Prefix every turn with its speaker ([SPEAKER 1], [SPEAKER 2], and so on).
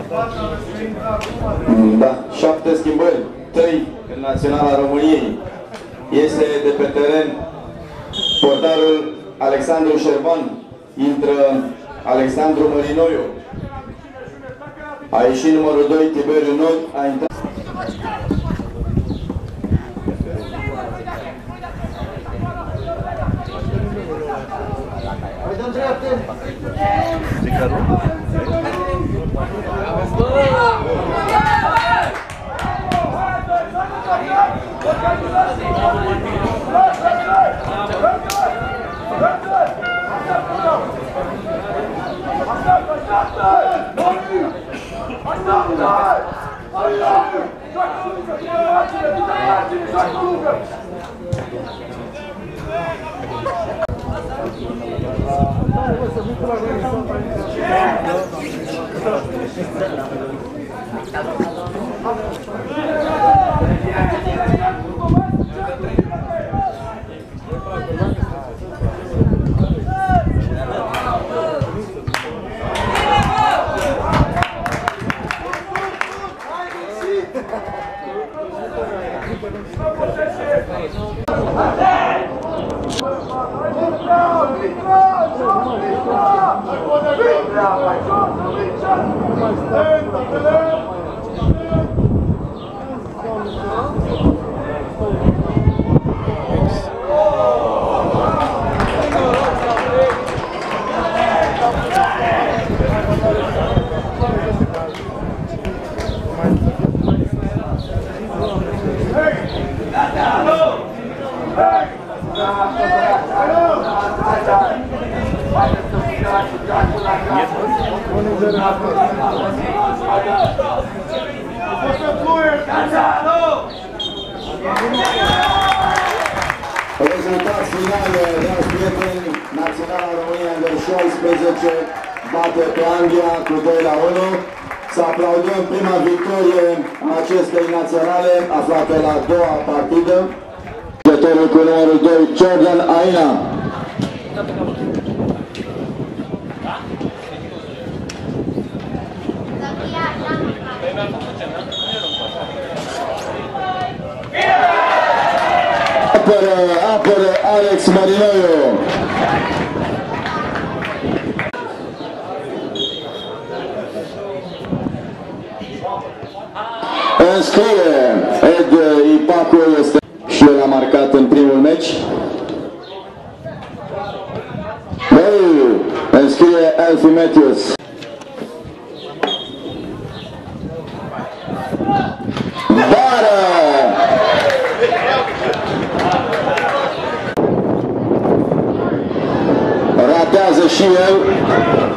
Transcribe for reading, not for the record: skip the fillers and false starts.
[SPEAKER 1] Da, 7 schimbări, 3 în Naționala României. Iese de pe teren portarul Alexandru Șerban, intră Alexandru Mărinoiu. A ieșit numărul 2 Tiberiu Nod, a intrat rezultat final, dragi prieteni, Naționala România Under 16 bate pe Anglia cu 2-1. Să aplaudăm prima victorie a acestei naționale, aflată la a doua partidă. Jucătorul cu numărul 2, Jordan Aina. Apără Alex Mărinoiu. Înscrie Ed Ipacu, este și el a marcat în primul meci. Înscrie Elfie Matthews. Bară! Ratează și el.